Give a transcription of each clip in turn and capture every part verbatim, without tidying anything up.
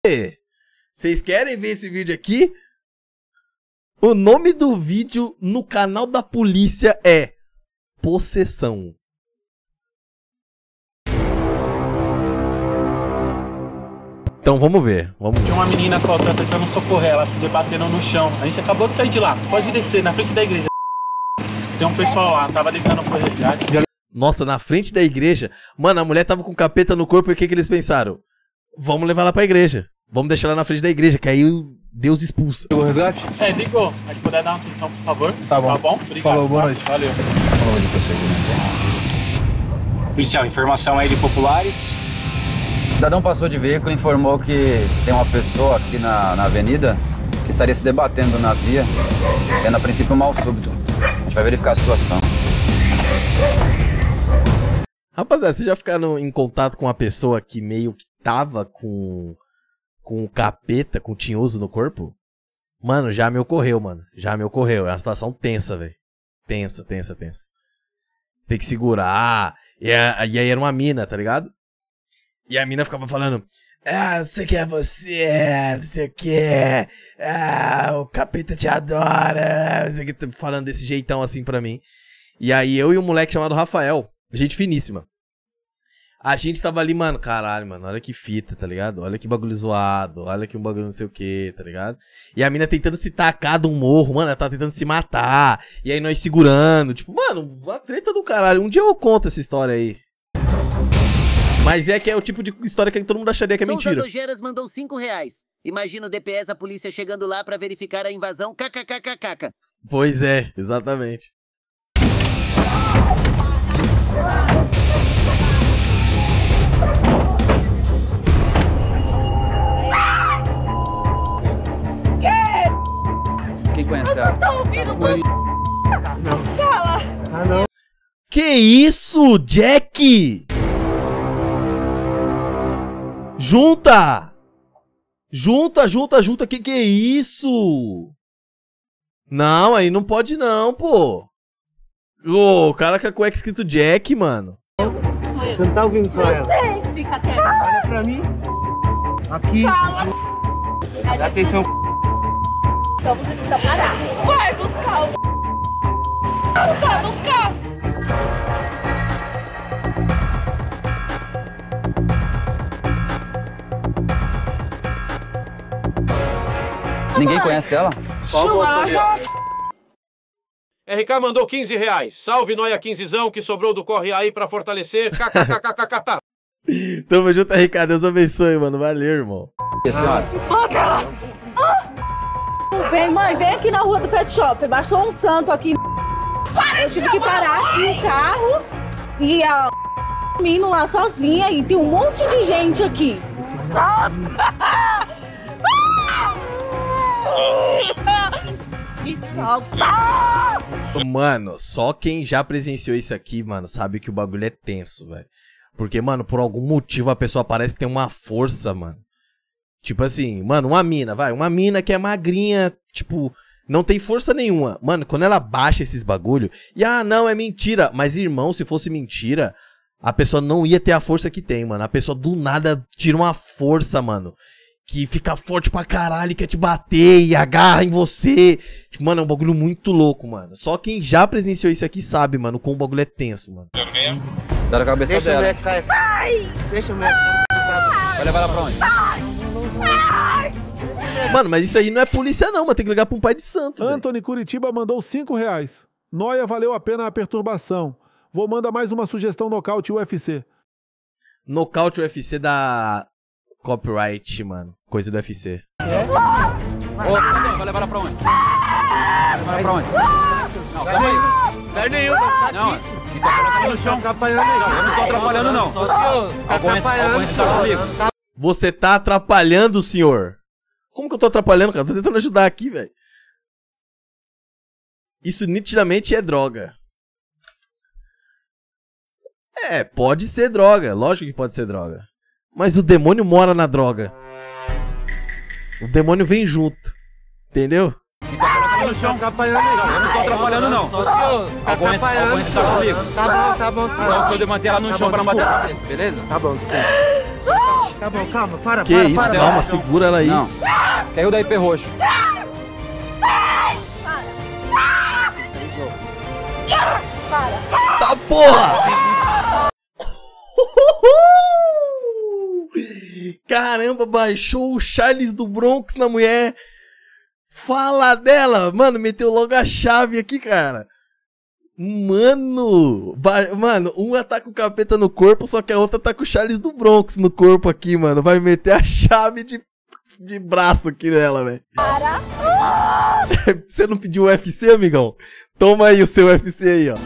Vocês querem ver esse vídeo aqui? O nome do vídeo no canal da polícia é Possessão. Então vamos ver, vamos ver. Tinha uma menina que eu tô tentando socorrer, ela se debatendo no chão. A gente acabou de sair de lá, pode descer, na frente da igreja. Tem um pessoal lá, tava ligando pro resgate. Nossa, na frente da igreja? Mano, a mulher tava com capeta no corpo e o que que eles pensaram? Vamos levar ela pra igreja. Vamos deixar ela na frente da igreja, que aí Deus expulsa. Ligou o resgate? É, ligou. A gente puder dar uma atenção, por favor. Tá bom. Tá bom? Obrigado. Falou, boa noite. Valeu. Boa noite pra você. Policial, informação aí de populares. O cidadão passou de veículo e informou que tem uma pessoa aqui na, na avenida que estaria se debatendo na via, tendo a princípio um mal súbito. A gente vai verificar a situação. Rapaziada, vocês já ficaram em contato com uma pessoa que meio que tava com com o capeta, com o tinhoso no corpo? Mano, já me ocorreu, mano. Já me ocorreu. É uma situação tensa, velho. Tensa, tensa, tensa. Você tem que segurar. E, a, e aí era uma mina, tá ligado? E a mina ficava falando: ah, não sei o que é você, não sei o que. Ah, o capeta te adora. Não sei o que, falando desse jeitão assim pra mim. E aí eu e um moleque chamado Rafael, gente finíssima. A gente tava ali, mano, caralho, mano, olha que fita, tá ligado? Olha que bagulho zoado, olha que um bagulho não sei o que, tá ligado? E a mina tentando se tacar de um morro, mano, ela tava tentando se matar. E aí nós segurando, tipo, mano, uma treta do caralho. Um dia eu conto essa história aí. Mas é que é o tipo de história que todo mundo acharia que é mentira. Souza Dogeiras mandou cinco reais. Imagina o D P S, a polícia chegando lá pra verificar a invasão. Kkkkk. Pois é, exatamente. Quem conhece ela? Tá ouvindo você? Cala! Ah, não. Que isso, Jack? Junta! Junta, junta, junta. Que que é isso? Não, aí não pode não, pô. Ô, o cara com a cueca escrito Jack, mano. Você não tá ouvindo só ela? Eu sei, fica quieto. Olha pra mim. Aqui. Fala. Dá atenção. Então você precisa parar. Vai buscar o... Tá no carro. Ninguém conhece ela? Só o moço ali, ó. R K mandou quinze reais. Salve Noia quinzezão que sobrou do Corre Aí pra fortalecer. Kkkkk. Tamo junto, R K. Deus abençoe, mano. Valeu, irmão. Senhora. Vem, mãe, vem aqui na rua do pet shop. Baixou um santo aqui. Eu tive que parar aqui o carro e a menino lá sozinha e tem um monte de gente aqui. Me solta! Mano, só quem já presenciou isso aqui, mano, sabe que o bagulho é tenso, velho. Porque, mano, por algum motivo a pessoa parece ter uma força, mano. Tipo assim, mano, uma mina, vai, uma mina que é magrinha, tipo, não tem força nenhuma. Mano, quando ela baixa esses bagulho, e ah, não, é mentira. Mas, irmão, se fosse mentira, a pessoa não ia ter a força que tem, mano. A pessoa do nada tira uma força, mano, que fica forte pra caralho, quer te bater e agarra em você. Tipo, mano, é um bagulho muito louco, mano. Só quem já presenciou isso aqui sabe, mano, como o bagulho é tenso, mano. Dá na cabeça Deixa dela. o moleque cair. Sai! Deixa o moleque. Vai levar ela pra onde? Mano, mas isso aí não é polícia não, mano. Tem que ligar pra um pai de santo. Anthony Curitiba mandou cinco reais. Noia, valeu a pena a perturbação. Vou mandar mais uma sugestão nocaute U F C. Nocaute U F C da copyright, mano. Coisa do U F C. É? Ô, vai levar ela pra onde? Vai levar ela pra onde? Não, calma aí. Não é nenhum, tá Não, difícil. quem tá colocando no chão. Atrapalhando aí. Não, eu não tô atrapalhando, não. Ô, senhor, tá Aguenta, atrapalhando. aguenta, tá comigo. Você tá atrapalhando, senhor. Como que eu tô atrapalhando, cara? Tô tentando ajudar aqui, velho. Isso nitidamente é droga. É, pode ser droga. Lógico que pode ser droga. Mas o demônio mora na droga. O demônio vem junto. Entendeu? Quem tá colocando no chão. Tá atrapalhando aí. Não, eu não tô atrapalhando, não. Ô, senhor, tá Aguenta, atrapalhando. aguenta, tá comigo. Tá bom, tá bom. Tá Então, bom. se eu manter ela no Tá chão bom, pra matar, desculpa. beleza? Tá bom, desculpa. Tá bom, calma, para, Que para, isso, para, calma, para. segura ela aí. Não. Caiu da I P roxo. Tá porra! Caramba, baixou o Charles do Bronx na mulher. Fala dela. Mano, meteu logo a chave aqui, cara. Mano. Ba... Mano, uma tá com o capeta no corpo, só que a outra tá com o Charles do Bronx no corpo aqui, mano. Vai meter a chave de, de braço aqui nela, velho. Você não pediu o U F C, amigão? Toma aí o seu U F C aí, ó.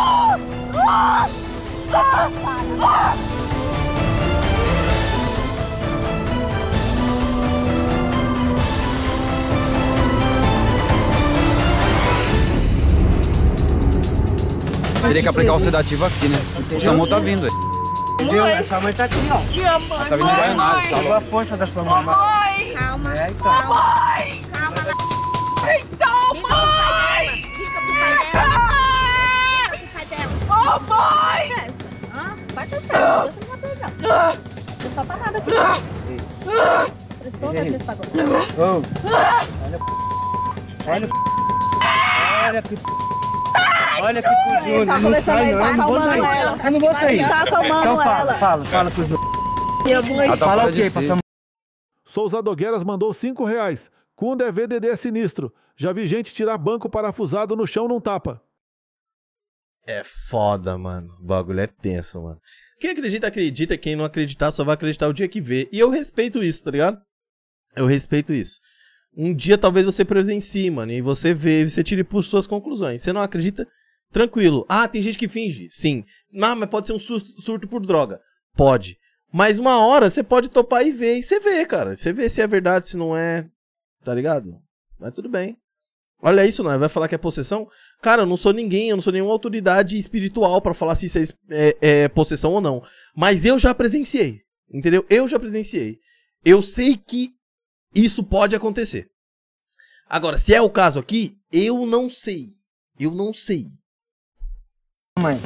Teria que aplicar o sedativo aqui, né? O SAMU tá vindo aí. Entendeu? Essa mãe tá aqui, ó. Ela tá vindo de Guaianazes, tá Qual a louco? força da sua mãe? Calma. É, então. Mãe! Calma. Então, mãe! Fica pro pai dela. Fica pro pai dela. Ô, mãe! Hã? Vai ser sério. Deus não vai pegar. Não falta nada aqui. Prestou, né? Prestou agora. Olha. Olha. Olha que... Olha que pro Júnior. Tá Não começando sai, aí, não. tá Eu não vou acalmando sair. ela. Eu não vou sair. Tá acalmando Então fala, ela. fala, fala pro Júnior. Minha mãe. Ela tá Fala fora o de quê? si. Passa Souza Dogueiras mandou cinco reais. Kunda é V D D sinistro. Já vi gente tirar banco parafusado no chão num tapa. É foda, mano. O bagulho é tenso, mano. Quem acredita, acredita. Quem não acreditar, só vai acreditar o dia que vê. E eu respeito isso, tá ligado? Eu respeito isso. Um dia talvez você presencie, mano, e você vê, e você tire por suas conclusões. Você não acredita? Tranquilo. Ah, tem gente que finge? Sim. Ah, mas pode ser um surto, surto por droga. Pode. Mas uma hora você pode topar e ver. E você vê, cara. Você vê se é verdade, se não é. Tá ligado? Mas tudo bem. Olha isso, não. Vai falar que é possessão? Cara, eu não sou ninguém. Eu não sou nenhuma autoridade espiritual pra falar se isso é, é, é possessão ou não. Mas eu já presenciei. Entendeu? Eu já presenciei. Eu sei que isso pode acontecer. Agora, se é o caso aqui, eu não sei. Eu não sei. Mãe.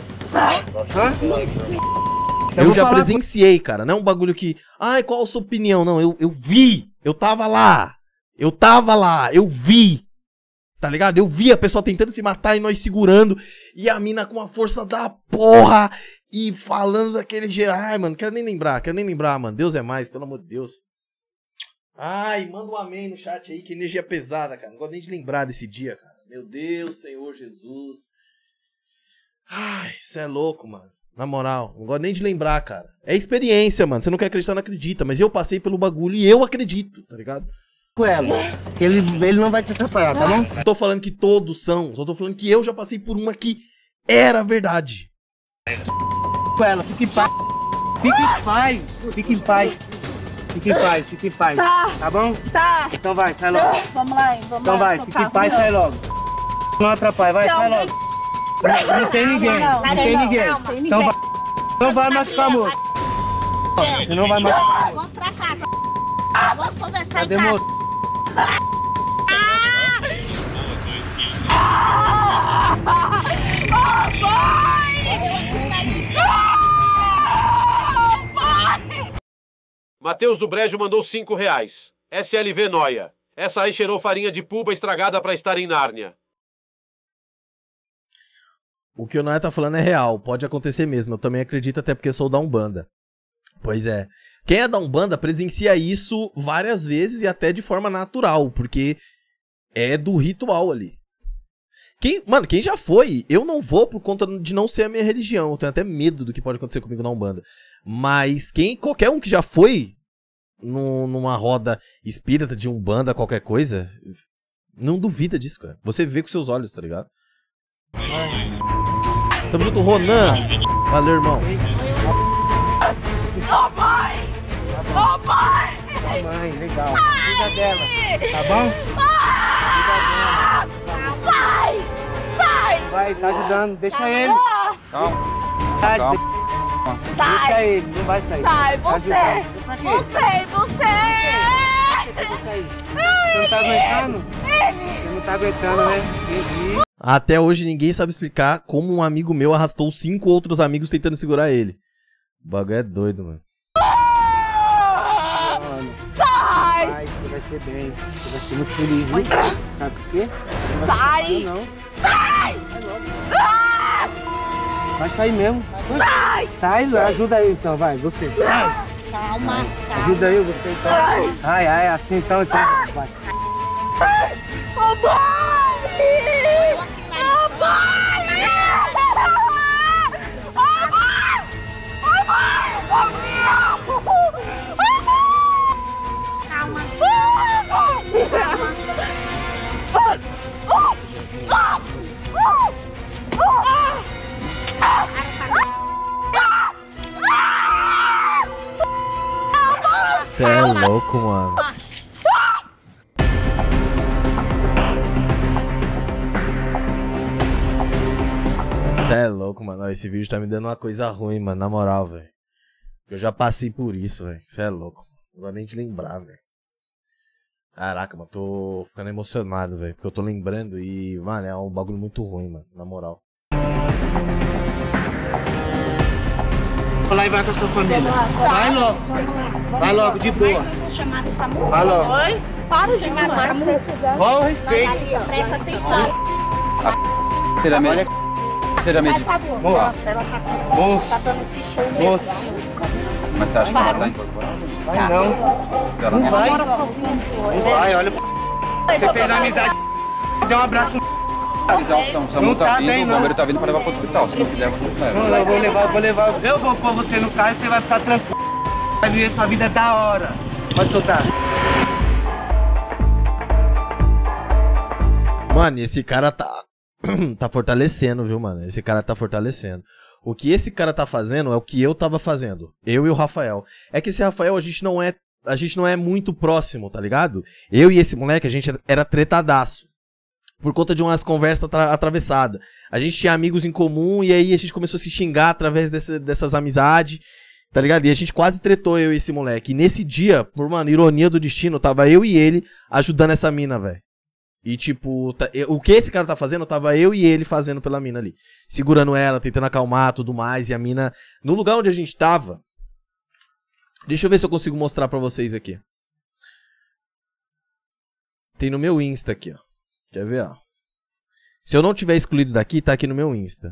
Eu, Eu já falar... presenciei, cara. Não é um bagulho que... Ai, qual a sua opinião? Não, eu, eu vi. Eu tava lá. Eu tava lá. Eu vi. Tá ligado? Eu vi a pessoa tentando se matar e nós segurando. E a mina com a força da porra. E falando daquele jeito. Ai, mano, quero nem lembrar. Quero nem lembrar, mano. Deus é mais, pelo amor de Deus. Ai, manda um amém no chat aí. Que energia pesada, cara. Não gosto nem de lembrar desse dia, cara. Meu Deus, Senhor Jesus. Ai, isso é louco, mano. Na moral, não gosto nem de lembrar, cara. É experiência, mano. Você não quer acreditar, não acredita. Mas eu passei pelo bagulho e eu acredito, tá ligado? Com ela. Ele, ele não vai te atrapalhar, tá bom? Não tô falando que todos são. Só tô falando que eu já passei por uma que era verdade. Com ela, fique em paz. Fique em paz. Fique em paz. Fique em paz, fique em paz. Tá. Tá bom? Tá. Então vai, sai logo. Vamos lá, hein? Vamos Então lá. vai, Tô fique em tá, paz, vamos sai logo. Não atrapalha, vai, sai logo. Não, não tem ninguém, Não, não tem não, ninguém. não, tem Então ninguém. vai. Não vai machucar, moço. Você não vai machucar. Vamos pra casa. Vamos conversar em Cadê, casa. moço? Matheus do Brejo mandou cinco reais. S L V Noia. Essa aí cheirou farinha de puba estragada pra estar em Nárnia. O que o Noé tá falando é real. Pode acontecer mesmo. Eu também acredito, até porque sou da Umbanda. Pois é. Quem é da Umbanda presencia isso várias vezes e até de forma natural. Porque é do ritual ali. Quem, mano, quem já foi, eu não vou por conta de não ser a minha religião. Eu tenho até medo do que pode acontecer comigo na Umbanda. Mas quem, qualquer um que já foi no, numa roda espírita de Umbanda, qualquer coisa, não duvida disso, cara. Você vê com seus olhos, tá ligado? Tamo junto, Ronan. Valeu, irmão. Ô, mãe! Ô, mãe! Mãe, legal. Cuida dela, tá bom? Vai! Vai! Vai, tá ajudando. Deixa ele. Calma. Tá, Calma. Sai! deixa ele, não vai sair. Sai, Tá você! ajudando. Pra quê? Você, você! Pra que você sair? Você não tá aguentando? Você não tá aguentando, né? Entendi. Até hoje ninguém sabe explicar como um amigo meu arrastou cinco outros amigos tentando segurar ele. O bagulho é doido, mano. vai ser bem. Você vai ser muito feliz, viu? Sabe por quê? Você não Sai! vai não. Sai! Sai logo. Ah! Vai sair mesmo. Sai! Sai, ajuda aí então, vai. Você, sai! Calma, calma. Ajuda aí, você então. Sai! Ai, ai, assim então, então. Vai. Ô, boy! Ô, boy! Ô, boy! Ô, boy! Calma. Cê é louco, mano. Cê é louco, mano. Esse vídeo tá me dando uma coisa ruim, mano. Na moral, velho. Eu já passei por isso, velho. Cê é louco. Não vou nem te lembrar, velho. Caraca, mano. Tô ficando emocionado, velho. Porque eu tô lembrando e, mano, é um bagulho muito ruim, mano. Na moral. Vai lá e vai com a sua família. Vai logo. Vai logo, de boa. Vai logo. Oi? Para de chamar mais. Qual o respeito? Presta atenção. Seja meio. Seja meio. Moço. Ela tá, Moço. tá dando esse show Moço. mesmo. Mas você acha que ela tá incorporada? Vai não. Ela Não não vai. Mora sozinha assim, Não vai, olha. Você fez amizade. Deu um abraço. O SAMU tá vindo, o bombeiro tá vindo pra levar pro hospital. Se não quiser, você leva. Não, eu vou levar, eu vou levar. Eu vou pôr você no carro e você vai ficar tranquilo. Vai viver sua vida da hora. Pode soltar. Mano, esse cara tá... tá fortalecendo, viu, mano? Esse cara tá fortalecendo. O que esse cara tá fazendo é o que eu tava fazendo. Eu e o Rafael. É que esse Rafael, a gente não é... A gente não é muito próximo, tá ligado? Eu e esse moleque, a gente era tretadaço. Por conta de umas conversas atra atravessadas. A gente tinha amigos em comum e aí a gente começou a se xingar através desse, dessas amizades, tá ligado? E a gente quase tretou, eu e esse moleque. E nesse dia, por, mano, ironia do destino, tava eu e ele ajudando essa mina, velho. E tipo, tá, eu, o que esse cara tá fazendo, tava eu e ele fazendo pela mina ali. Segurando ela, tentando acalmar, tudo mais. E a mina, no lugar onde a gente tava... Deixa eu ver se eu consigo mostrar pra vocês aqui. Tem no meu Insta aqui, ó. Quer ver, ó? Se eu não tiver excluído daqui, tá aqui no meu Insta.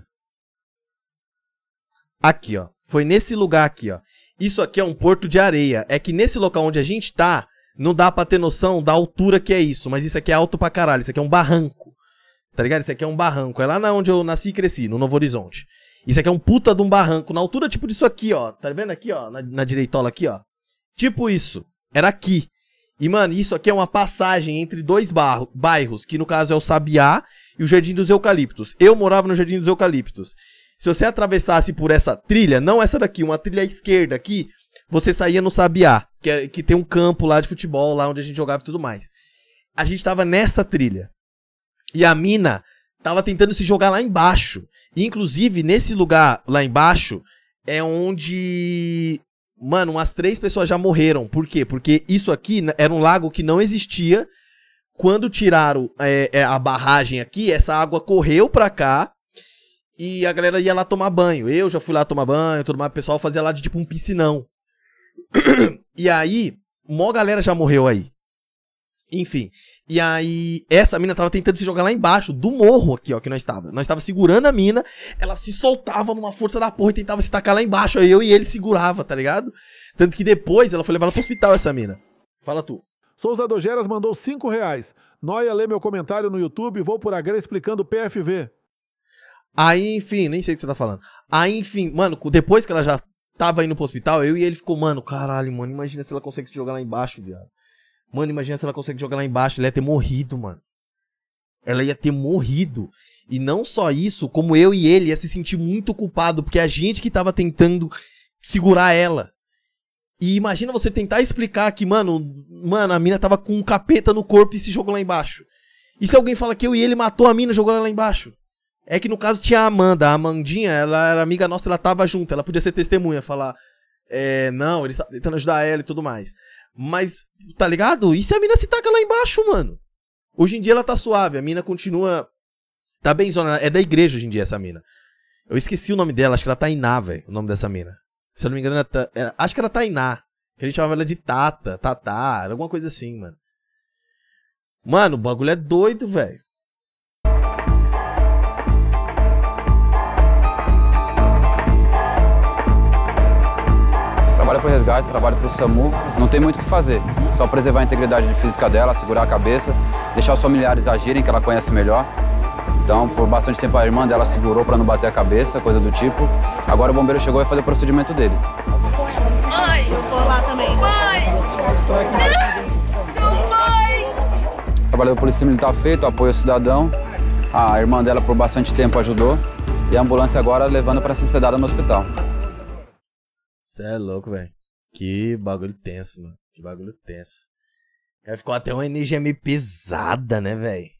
Aqui, ó. Foi nesse lugar aqui, ó. Isso aqui é um porto de areia. É que nesse local onde a gente tá, não dá pra ter noção da altura que é isso. Mas isso aqui é alto pra caralho. Isso aqui é um barranco. Tá ligado? Isso aqui é um barranco. É lá na onde eu nasci e cresci, no Novo Horizonte. Isso aqui é um puta de um barranco. Na altura tipo disso aqui, ó. Tá vendo aqui, ó? Na, na direitola aqui, ó. Tipo isso. Era aqui. E, mano, isso aqui é uma passagem entre dois barro, bairros, que no caso é o Sabiá e o Jardim dos Eucaliptos. Eu morava no Jardim dos Eucaliptos. Se você atravessasse por essa trilha, não essa daqui, uma trilha à esquerda aqui, você saía no Sabiá, que, é, que tem um campo lá de futebol, lá onde a gente jogava e tudo mais. A gente tava nessa trilha. E a mina tava tentando se jogar lá embaixo. E, inclusive, nesse lugar lá embaixo, é onde... Mano, umas três pessoas já morreram. Por quê? Porque isso aqui era um lago que não existia. Quando tiraram é, a barragem aqui, essa água correu pra cá. E a galera ia lá tomar banho. Eu já fui lá tomar banho, tudo mais. O pessoal fazia lá de tipo um piscinão. E aí, mó galera já morreu aí. Enfim. E aí, essa mina tava tentando se jogar lá embaixo, do morro aqui, ó, que nós tava. Nós tava segurando a mina, ela se soltava numa força da porra e tentava se tacar lá embaixo. Aí eu e ele segurava, tá ligado? Tanto que depois ela foi levada pro hospital, essa mina. Fala tu. Souza Dogeras mandou cinco reais. Noia lê meu comentário no YouTube, vou por agora explicando o P F V. Aí, enfim, nem sei o que você tá falando. Aí, enfim, mano, depois que ela já tava indo pro hospital, eu e ele ficou, mano, caralho, mano, imagina se ela consegue se jogar lá embaixo, viado. Mano, imagina se ela consegue jogar lá embaixo. Ela ia ter morrido, mano. Ela ia ter morrido. E não só isso, como eu e ele ia se sentir muito culpado, porque a gente que tava tentando segurar ela. E imagina você tentar explicar que, mano, mano, a mina tava com um capeta no corpo e se jogou lá embaixo. E se alguém fala que eu e ele matou a mina e jogou ela lá embaixo? É que no caso tinha a Amanda. A Amandinha, ela era amiga nossa, ela tava junto. Ela podia ser testemunha, falar... É, não, ele tá tentando ajudar ela e tudo mais. Mas, tá ligado? E se a mina se taca lá embaixo, mano? Hoje em dia ela tá suave, a mina continua... Tá bem zona, é da igreja hoje em dia essa mina. Eu esqueci o nome dela, acho que ela tá Tainá, velho, o nome dessa mina. Se eu não me engano, ela tá... é, acho que ela tá Tainá. Que a gente chamava ela de Tata, Tatá, alguma coisa assim, mano. Mano, o bagulho é doido, velho. Trabalha pro resgate, trabalha pro SAMU, não tem muito o que fazer. Só preservar a integridade física dela, segurar a cabeça, deixar os familiares agirem, que ela conhece melhor. Então, por bastante tempo a irmã dela segurou para não bater a cabeça, coisa do tipo. Agora o bombeiro chegou e vai fazer o procedimento deles. Mãe! Eu vou lá também. Mãe! Não, mãe! Trabalho da Polícia Militar feito, apoio ao cidadão. A irmã dela por bastante tempo ajudou. E a ambulância agora levando para ser sedada no hospital. Cê é louco, velho. Que bagulho tenso, mano. Que bagulho tenso. Aí ficou até uma energia meio pesada, né, velho?